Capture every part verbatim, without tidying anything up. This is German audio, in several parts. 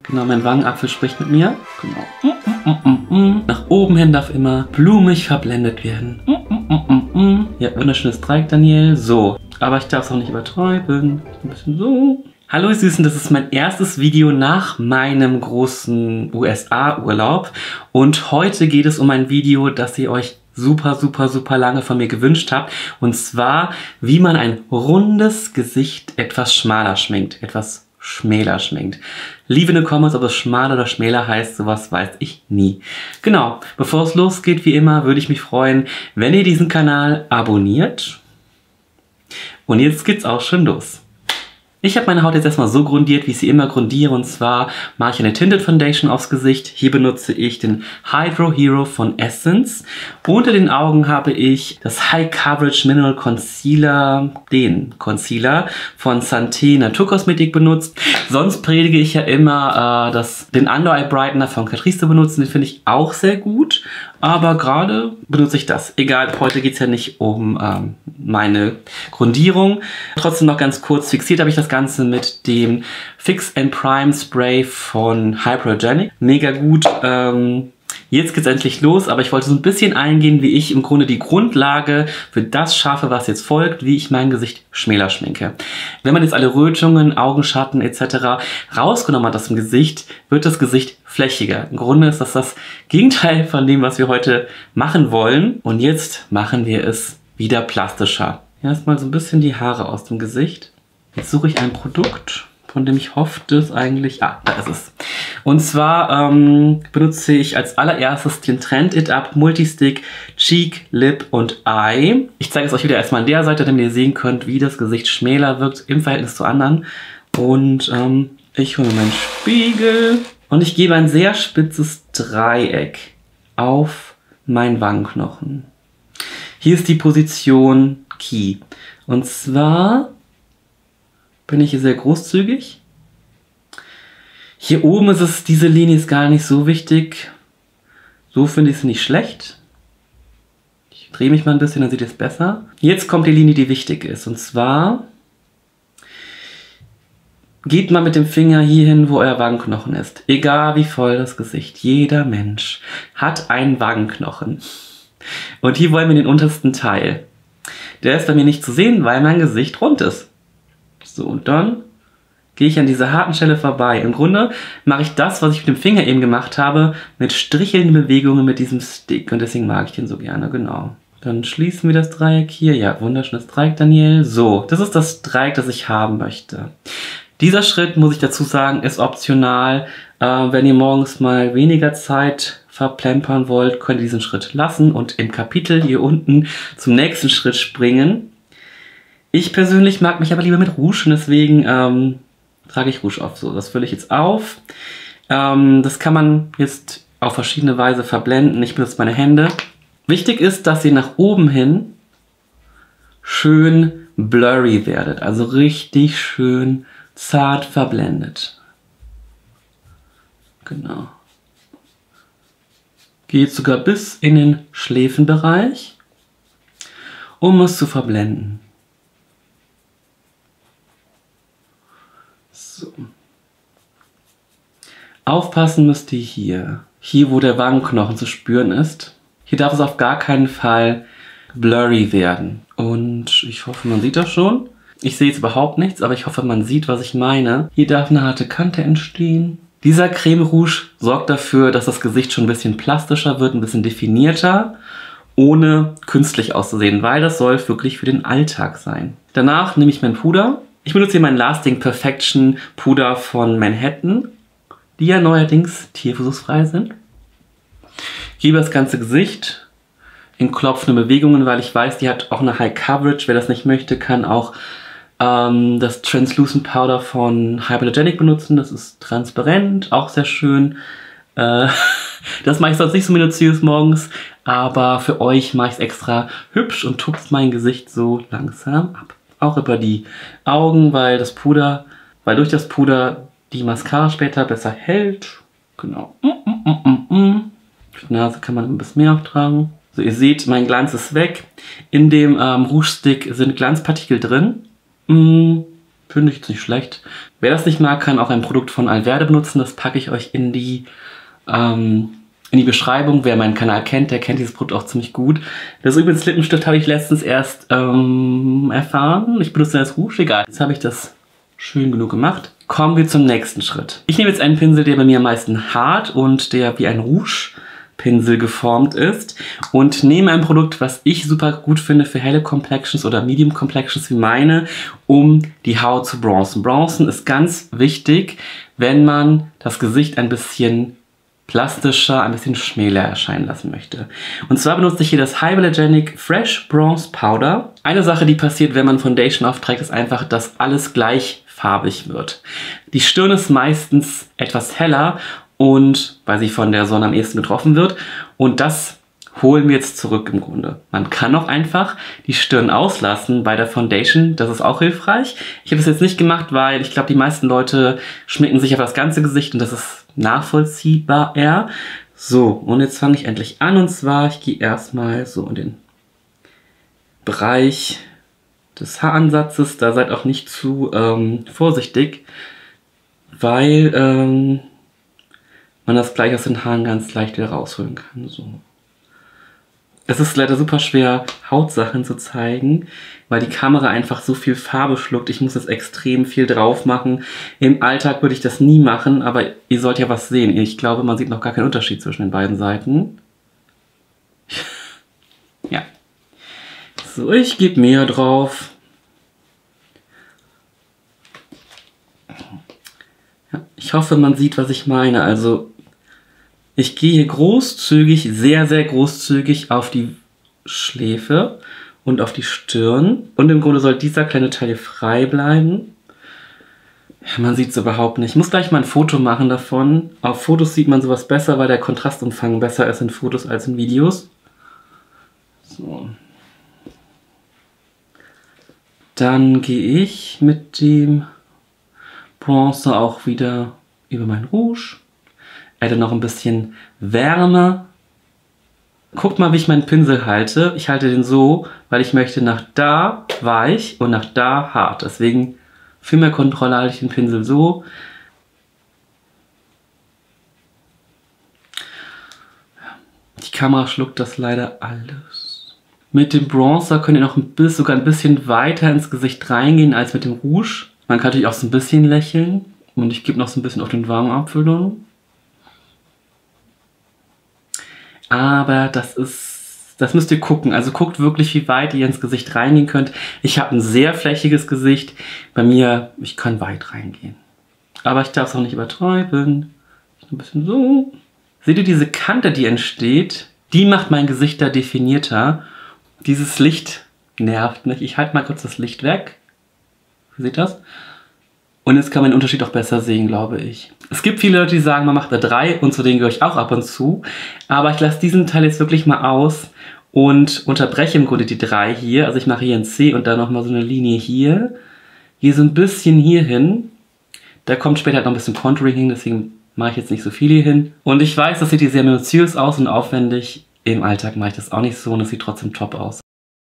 Genau, mein Wangenapfel spricht mit mir. Genau. Mm, mm, mm, mm. Nach oben hin darf immer blumig verblendet werden. Mm, mm, mm, mm. Ja, wunderschönes Dreieck, Daniel. So, aber ich darf es auch nicht übertreiben. Ein bisschen so. Hallo ihr Süßen, das ist mein erstes Video nach meinem großen U S A-Urlaub. Und heute geht es um ein Video, das ihr euch super, super, super lange von mir gewünscht habt. Und zwar, wie man ein rundes Gesicht etwas schmaler schminkt. Etwas schmäler schminkt. Liebe in den Comments, ob es schmal oder schmäler heißt, sowas weiß ich nie. Genau, bevor es losgeht, wie immer, würde ich mich freuen, wenn ihr diesen Kanal abonniert. Und jetzt geht's auch schon los. Ich habe meine Haut jetzt erstmal so grundiert, wie ich sie immer grundiere, und zwar mache ich eine Tinted Foundation aufs Gesicht. Hier benutze ich den Hydro Hero von Essence. Unter den Augen habe ich das High Coverage Mineral Concealer, den Concealer von Santé Naturkosmetik benutzt. Sonst predige ich ja immer, äh, das, den Under Eye Brightener von Catrice zu benutzen. Den finde ich auch sehr gut. Aber gerade benutze ich das. Egal, heute geht es ja nicht um ähm, meine Grundierung. Trotzdem noch ganz kurz, fixiert habe ich das Ganze mit dem Fix and Prime Spray von Hypergenic. Mega gut. Ähm, jetzt geht's endlich los, aber ich wollte so ein bisschen eingehen, wie ich im Grunde die Grundlage für das schaffe, was jetzt folgt, wie ich mein Gesicht schmäler schminke. Wenn man jetzt alle Rötungen, Augenschatten et cetera rausgenommen hat aus dem Gesicht, wird das Gesicht flächiger. Im Grunde ist das das Gegenteil von dem, was wir heute machen wollen. Und jetzt machen wir es wieder plastischer. Erstmal so ein bisschen die Haare aus dem Gesicht. Jetzt suche ich ein Produkt, von dem ich hoffe, dass eigentlich... Ah, da ist es. Und zwar ähm, benutze ich als allererstes den Trend It Up Multistick Cheek, Lip und Eye. Ich zeige es euch wieder erstmal an der Seite, damit ihr sehen könnt, wie das Gesicht schmäler wirkt im Verhältnis zu anderen. Und ähm, ich hole mir meinen Spiegel und ich gebe ein sehr spitzes Dreieck auf meinen Wangenknochen. Hier ist die Position Key. Und zwar bin ich hier sehr großzügig. Hier oben ist es, diese Linie ist gar nicht so wichtig. So finde ich es nicht schlecht. Ich drehe mich mal ein bisschen, dann sieht es besser. Jetzt kommt die Linie, die wichtig ist. Und zwar geht mal mit dem Finger hier hin, wo euer Wangenknochen ist. Egal wie voll das Gesicht. Jeder Mensch hat einen Wangenknochen. Und hier wollen wir den untersten Teil. Der ist bei mir nicht zu sehen, weil mein Gesicht rund ist. So, und dann gehe ich an dieser harten Stelle vorbei. Im Grunde mache ich das, was ich mit dem Finger eben gemacht habe, mit strichelnden Bewegungen mit diesem Stick. Und deswegen mag ich den so gerne, genau. Dann schließen wir das Dreieck hier. Ja, wunderschönes Dreieck, Daniel. So, das ist das Dreieck, das ich haben möchte. Dieser Schritt, muss ich dazu sagen, ist optional. Äh, wenn ihr morgens mal weniger Zeit verplempern wollt, könnt ihr diesen Schritt lassen und im Kapitel hier unten zum nächsten Schritt springen. Ich persönlich mag mich aber lieber mit Rouge und deswegen ähm, trage ich Rouge auf. So, das fülle ich jetzt auf. Ähm, das kann man jetzt auf verschiedene Weise verblenden. Ich benutze meine Hände. Wichtig ist, dass ihr nach oben hin schön blurry werdet. Also richtig schön zart verblendet. Genau. Geht sogar bis in den Schläfenbereich, um es zu verblenden. So. Aufpassen müsst ihr hier. Hier, wo der Wangenknochen zu spüren ist. Hier darf es auf gar keinen Fall blurry werden. Und ich hoffe, man sieht das schon. Ich sehe jetzt überhaupt nichts, aber ich hoffe, man sieht, was ich meine. Hier darf eine harte Kante entstehen. Dieser Creme Rouge sorgt dafür, dass das Gesicht schon ein bisschen plastischer wird, ein bisschen definierter, ohne künstlich auszusehen, weil das soll wirklich für den Alltag sein. Danach nehme ich mein Puder. Ich benutze hier mein Lasting Perfection Puder von Manhattan, die ja neuerdings tierversuchsfrei sind. Ich gebe das ganze Gesicht in klopfende Bewegungen, weil ich weiß, die hat auch eine High Coverage. Wer das nicht möchte, kann auch ähm, das Translucent Powder von Hypergenic benutzen. Das ist transparent, auch sehr schön. Äh, das mache ich sonst nicht so minutiös morgens, aber für euch mache ich es extra hübsch und tupfe mein Gesicht so langsam ab. Auch über die Augen, weil das Puder, weil durch das Puder die Mascara später besser hält. Genau. Mm, mm, mm, mm. Die Nase kann man ein bisschen mehr auftragen. So, ihr seht, mein Glanz ist weg. In dem ähm, Rouge Stick sind Glanzpartikel drin. Mm. Finde ich jetzt nicht schlecht. Wer das nicht mag, kann auch ein Produkt von Alverde benutzen. Das packe ich euch in die, ähm, in die Beschreibung. Wer meinen Kanal kennt, der kennt dieses Produkt auch ziemlich gut. Das übrigens Lippenstift habe ich letztens erst ähm, erfahren. Ich benutze das Rouge, egal. Jetzt habe ich das schön genug gemacht. Kommen wir zum nächsten Schritt. Ich nehme jetzt einen Pinsel, der bei mir am meisten hart und der wie ein Rouge-Pinsel geformt ist und nehme ein Produkt, was ich super gut finde für helle Complexions oder Medium Complexions wie meine, um die Haut zu bronzen. Bronzen ist ganz wichtig, wenn man das Gesicht ein bisschen plastischer, ein bisschen schmäler erscheinen lassen möchte. Und zwar benutze ich hier das Hypoallergenic Fresh Bronze Powder. Eine Sache, die passiert, wenn man Foundation aufträgt, ist einfach, dass alles gleichfarbig wird. Die Stirn ist meistens etwas heller und weil sie von der Sonne am ehesten getroffen wird. Und das holen wir jetzt zurück im Grunde. Man kann auch einfach die Stirn auslassen bei der Foundation. Das ist auch hilfreich. Ich habe es jetzt nicht gemacht, weil ich glaube, die meisten Leute schminken sich auf das ganze Gesicht und das ist nachvollziehbar eher. So, und jetzt fange ich endlich an. Und zwar, ich gehe erstmal so in den Bereich des Haaransatzes. Da seid auch nicht zu ähm, vorsichtig, weil ähm, man das gleich aus den Haaren ganz leicht wieder rausholen kann. So. Es ist leider super schwer, Hautsachen zu zeigen, weil die Kamera einfach so viel Farbe schluckt. Ich muss jetzt extrem viel drauf machen. Im Alltag würde ich das nie machen, aber ihr sollt ja was sehen. Ich glaube, man sieht noch gar keinen Unterschied zwischen den beiden Seiten. Ja. So, ich gebe mehr drauf. Ja, ich hoffe, man sieht, was ich meine. Also ich gehe hier großzügig, sehr, sehr großzügig auf die Schläfe und auf die Stirn. Und im Grunde soll dieser kleine Teil hier frei bleiben. Ja, man sieht es überhaupt nicht. Ich muss gleich mal ein Foto machen davon. Auf Fotos sieht man sowas besser, weil der Kontrastumfang besser ist in Fotos als in Videos. So. Dann gehe ich mit dem Bronzer auch wieder über mein Rouge. Adde noch ein bisschen Wärme. Guckt mal, wie ich meinen Pinsel halte. Ich halte den so, weil ich möchte nach da weich und nach da hart. Deswegen für mehr Kontrolle halte ich den Pinsel so. Die Kamera schluckt das leider alles. Mit dem Bronzer könnt ihr noch ein bisschen, sogar ein bisschen weiter ins Gesicht reingehen als mit dem Rouge. Man kann natürlich auch so ein bisschen lächeln. Und ich gebe noch so ein bisschen auf den Wangenabfüllung. Aber das ist, das müsst ihr gucken. Also guckt wirklich, wie weit ihr ins Gesicht reingehen könnt. Ich habe ein sehr flächiges Gesicht. Bei mir, ich kann weit reingehen. Aber ich darf es auch nicht übertreiben. Ein bisschen so. Seht ihr diese Kante, die entsteht? Die macht mein Gesicht da definierter. Dieses Licht nervt nicht. Ich halte mal kurz das Licht weg. Seht ihr das? Und jetzt kann man den Unterschied auch besser sehen, glaube ich. Es gibt viele Leute, die sagen, man macht da drei und zu denen gehöre ich auch ab und zu. Aber ich lasse diesen Teil jetzt wirklich mal aus und unterbreche im Grunde die drei hier. Also ich mache hier ein C und dann nochmal so eine Linie hier. Hier so ein bisschen hier hin. Da kommt später halt noch ein bisschen Contouring hin, deswegen mache ich jetzt nicht so viel hier hin. Und ich weiß, das sieht hier sehr minutiös aus und aufwendig. Im Alltag mache ich das auch nicht so und es sieht trotzdem top aus.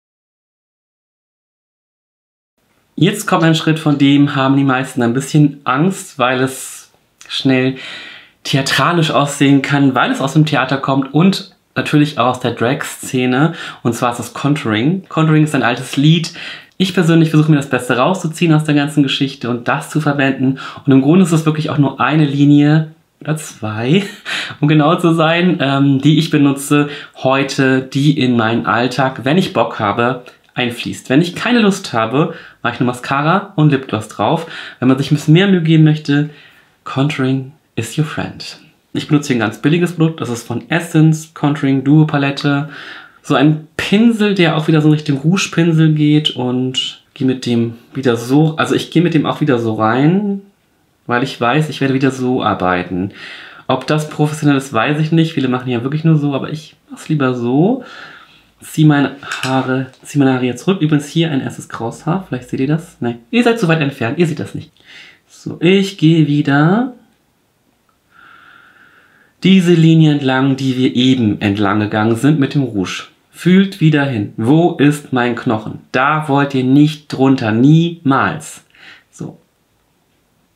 Jetzt kommt ein Schritt, von dem haben die meisten ein bisschen Angst, weil es schnell theatralisch aussehen kann, weil es aus dem Theater kommt und natürlich auch aus der Drag-Szene. Und zwar ist das Contouring. Contouring ist ein altes Lied. Ich persönlich versuche mir das Beste rauszuziehen aus der ganzen Geschichte und das zu verwenden. Und im Grunde ist es wirklich auch nur eine Linie oder zwei, um genau zu sein, ähm, die ich benutze heute, die in meinen Alltag, wenn ich Bock habe, einfließt. Wenn ich keine Lust habe, mache ich nur Mascara und Lipgloss drauf. Wenn man sich ein bisschen mehr Mühe geben möchte, Contouring is your friend. Ich benutze hier ein ganz billiges Produkt, das ist von Essence Contouring Duo Palette. So ein Pinsel, der auch wieder so Richtung Rouge-Pinsel geht und gehe mit dem wieder so, also ich gehe mit dem auch wieder so rein, weil ich weiß, ich werde wieder so arbeiten. Ob das professionell ist, weiß ich nicht. Viele machen ja wirklich nur so, aber ich mache es lieber so. Ziehe meine Haare, ziehe meine Haare hier zurück. Übrigens hier ein erstes graues Haar. Vielleicht seht ihr das. Nein, ihr seid zu weit entfernt. Ihr seht das nicht. So, ich gehe wieder diese Linie entlang, die wir eben entlang gegangen sind mit dem Rouge. Fühlt wieder hin. Wo ist mein Knochen? Da wollt ihr nicht drunter. Niemals. So.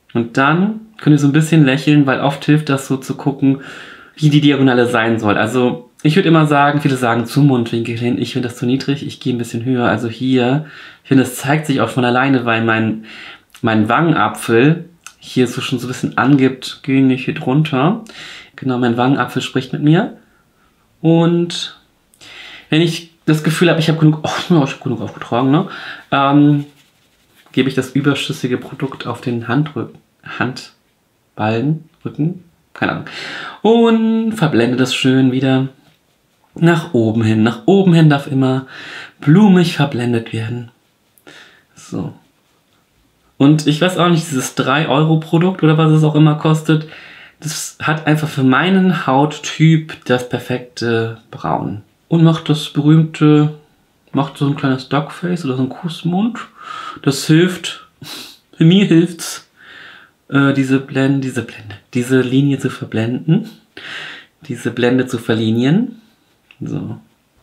Und dann könnt ihr so ein bisschen lächeln, weil oft hilft das so zu gucken, wie die Diagonale sein soll. Also ich würde immer sagen, viele sagen zum Mundwinkel hin, ich finde das zu niedrig, ich gehe ein bisschen höher. Also hier, ich finde, es zeigt sich auch von alleine, weil mein, mein Wangenapfel hier so schon so ein bisschen angibt, gehe nicht hier drunter. Genau, mein Wangenapfel spricht mit mir. Und wenn ich das Gefühl habe, ich habe genug, oh, ich habe genug aufgetragen, ne? Ähm, gebe ich das überschüssige Produkt auf den Handrücken, Handballen, Rücken, keine Ahnung. Und verblende das schön wieder nach oben hin. Nach oben hin darf immer blumig verblendet werden. So. Und ich weiß auch nicht, dieses drei Euro Produkt oder was es auch immer kostet, das hat einfach für meinen Hauttyp das perfekte Braun. Und macht das berühmte, macht so ein kleines Dogface oder so ein Kussmund. Das hilft, für mir hilft's, äh, diese Blende, diese Blende, diese Linie zu verblenden. Diese Blende zu verlinien. So.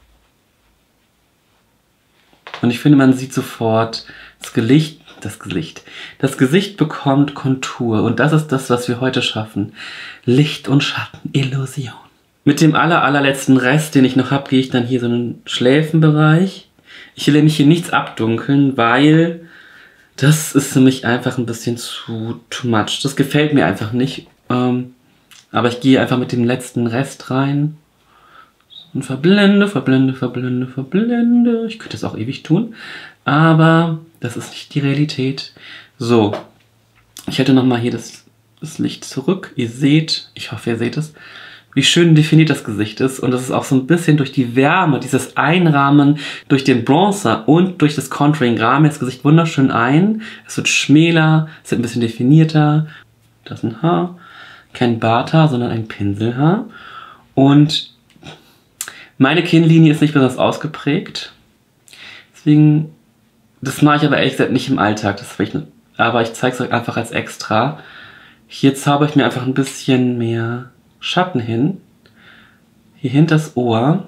Und ich finde, man sieht sofort das Gesicht, das Gesicht. Das Gesicht bekommt Kontur. Und das ist das, was wir heute schaffen. Licht und Schatten, Illusion. Mit dem aller, allerletzten Rest, den ich noch habe, gehe ich dann hier so in den Schläfenbereich. Ich will nämlich hier nichts abdunkeln, weil das ist für mich einfach ein bisschen zu too much. Das gefällt mir einfach nicht. Ähm, aber ich gehe einfach mit dem letzten Rest rein. Und verblende, verblende, verblende, verblende. Ich könnte das auch ewig tun. Aber das ist nicht die Realität. So. Ich hätte nochmal hier das, das Licht zurück. Ihr seht, ich hoffe, ihr seht es, wie schön definiert das Gesicht ist. Und das ist auch so ein bisschen durch die Wärme, dieses Einrahmen, durch den Bronzer und durch das Contouring rahmen das Gesicht wunderschön ein. Es wird schmäler, es wird ein bisschen definierter. Das ist ein Haar. Kein Barthaar, sondern ein Pinselhaar. Und meine Kinnlinie ist nicht besonders ausgeprägt. Deswegen, das mache ich aber ehrlich gesagt nicht im Alltag. Das ich, aber ich zeige es euch einfach als extra. Hier zauber ich mir einfach ein bisschen mehr Schatten hin. Hier hinter das Ohr.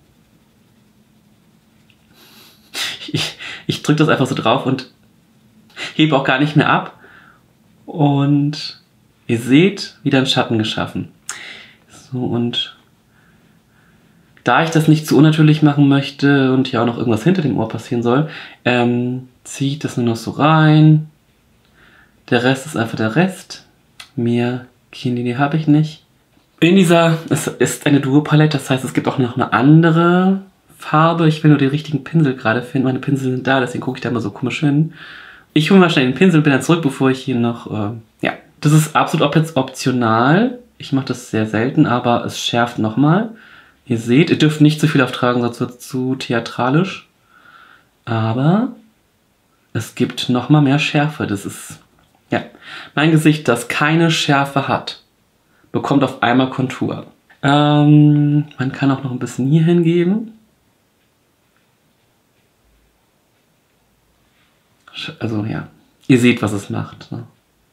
Ich, ich drücke das einfach so drauf und hebe auch gar nicht mehr ab. Und ihr seht, wieder ein Schatten geschaffen. So, und da ich das nicht zu unnatürlich machen möchte und hier auch noch irgendwas hinter dem Ohr passieren soll, ähm, ziehe ich das nur noch so rein. Der Rest ist einfach der Rest. Mehr Kinnlinie habe ich nicht. In dieser, es ist eine Duo-Palette, das heißt, es gibt auch noch eine andere Farbe. Ich will nur den richtigen Pinsel gerade finden. Meine Pinsel sind da, deswegen gucke ich da immer so komisch hin. Ich hole mal schnell den Pinsel und bin dann zurück, bevor ich hier noch, äh, ja. Das ist absolut optional. Ich mache das sehr selten, aber es schärft nochmal. Ihr seht, ihr dürft nicht zu viel auftragen, sonst wird es zu theatralisch. Aber es gibt nochmal mehr Schärfe. Das ist, ja, mein Gesicht, das keine Schärfe hat, bekommt auf einmal Kontur. Ähm, man kann auch noch ein bisschen hier hingeben. Also ja, ihr seht, was es macht. Ne?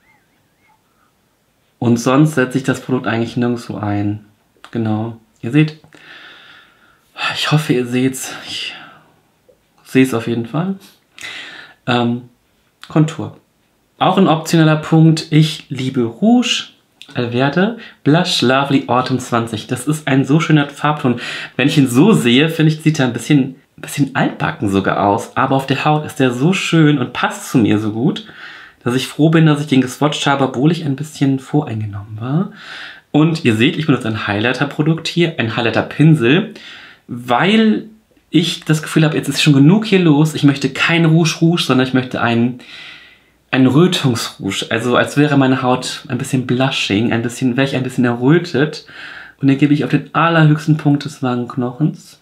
Und sonst setze ich das Produkt eigentlich nirgendwo ein. Genau, ihr seht. Ich hoffe, ihr seht es. Ich sehe es auf jeden Fall. Ähm, Kontur. Auch ein optionaler Punkt. Ich liebe Rouge. Alverde Blush Lovely Autumn zwanzig. Das ist ein so schöner Farbton. Wenn ich ihn so sehe, finde ich, sieht er ein bisschen, ein bisschen altbacken sogar aus. Aber auf der Haut ist der so schön und passt zu mir so gut, dass ich froh bin, dass ich den geswatcht habe, obwohl ich ein bisschen voreingenommen war. Und ihr seht, ich benutze ein Highlighter-Produkt hier, ein Highlighter-Pinsel, weil ich das Gefühl habe, jetzt ist schon genug hier los. Ich möchte kein Rouge Rouge, sondern ich möchte einen Ein Rötungsrouge, also als wäre meine Haut ein bisschen blushing, ein bisschen, wäre ich ein bisschen errötet. Und den gebe ich auf den allerhöchsten Punkt des Wangenknochens.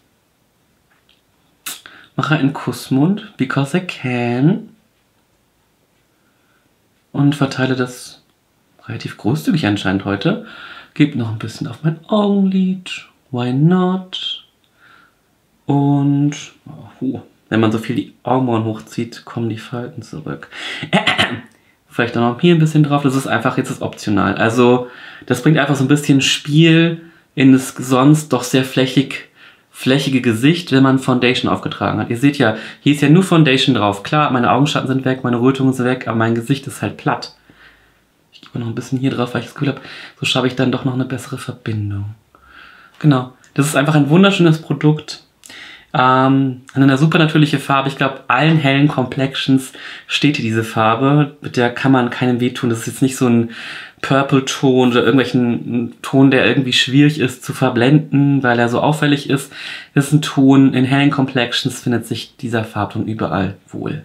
Mache einen Kussmund, because I can. Und verteile das relativ großzügig anscheinend heute. Gebe noch ein bisschen auf mein Augenlid, why not? Und oh, wenn man so viel die Augenbrauen hochzieht, kommen die Falten zurück. Äh, äh, vielleicht auch noch hier ein bisschen drauf. Das ist einfach jetzt das optional. Also das bringt einfach so ein bisschen Spiel in das sonst doch sehr flächig, flächige Gesicht, wenn man Foundation aufgetragen hat. Ihr seht ja, hier ist ja nur Foundation drauf. Klar, meine Augenschatten sind weg, meine Rötungen sind weg, aber mein Gesicht ist halt platt. Ich gebe noch ein bisschen hier drauf, weil ich das Gefühl habe, so schaffe ich dann doch noch eine bessere Verbindung. Genau, das ist einfach ein wunderschönes Produkt. Ähm, eine super natürliche Farbe. Ich glaube, allen hellen Complexions steht hier diese Farbe. Mit der kann man keinem wehtun. Das ist jetzt nicht so ein Purple-Ton oder irgendwelchen Ton, der irgendwie schwierig ist zu verblenden, weil er so auffällig ist. Das ist ein Ton, in hellen Complexions findet sich dieser Farbton überall wohl.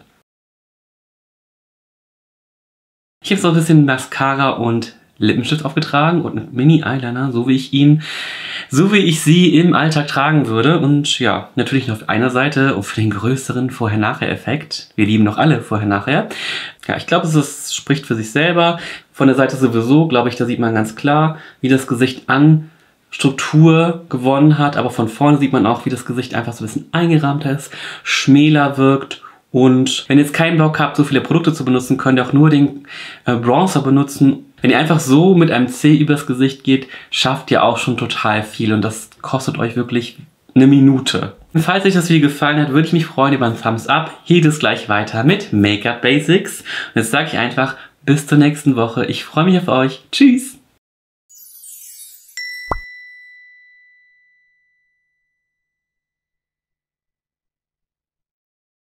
Ich habe so ein bisschen Mascara und Lippenstift aufgetragen und einen Mini-Eyeliner, so wie ich ihn, so wie ich sie im Alltag tragen würde. Und ja, natürlich nur auf einer Seite und für den größeren Vorher-Nachher-Effekt. Wir lieben doch alle Vorher-Nachher. Ja, ich glaube, es ist, spricht für sich selber. Von der Seite sowieso, glaube ich, da sieht man ganz klar, wie das Gesicht an Struktur gewonnen hat. Aber von vorne sieht man auch, wie das Gesicht einfach so ein bisschen eingerahmter ist, schmäler wirkt. Und wenn ihr jetzt keinen Bock habt, so viele Produkte zu benutzen, könnt ihr auch nur den äh, Bronzer benutzen. Wenn ihr einfach so mit einem C übers Gesicht geht, schafft ihr auch schon total viel. Und das kostet euch wirklich eine Minute. Und falls euch das Video gefallen hat, würde ich mich freuen über einen Thumbs Up. Hier geht es gleich weiter mit Make-up Basics. Und jetzt sage ich einfach, bis zur nächsten Woche. Ich freue mich auf euch. Tschüss!